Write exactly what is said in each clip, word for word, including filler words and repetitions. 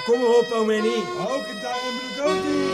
kom maar op, oom Henny. Ook een duim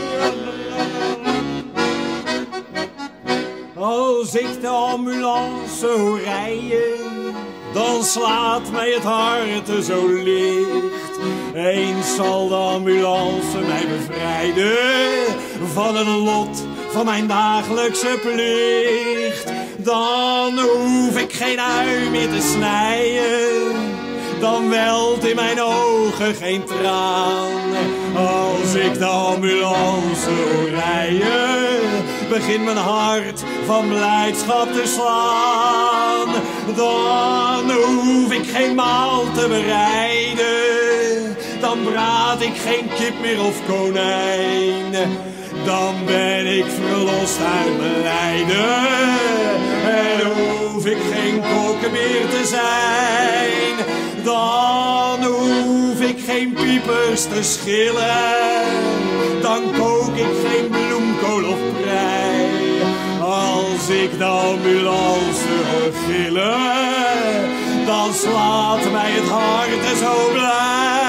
Als ik de ambulance hoor rijden, dan slaat mij het hart zo licht. Eens zal de ambulance mij bevrijden van het lot van mijn dagelijkse plicht. Dan hoef ik geen ui meer te snijden, dan welt in mijn ogen geen traan. Als ik de ambulance hoor rijden, begint mijn hart van blijdschap te slaan. Dan hoef ik geen maal te bereiden, dan braad ik geen kip meer of konijn. Dan ben ik verlost uit mijn lijden en hoef ik geen kok meer te zijn. Dan hoef ik geen piepers te schillen, dan kook ik geen bloemkool of prei. Als ik de ambulance hoor gillen, dan slaat mij het hart zo blij.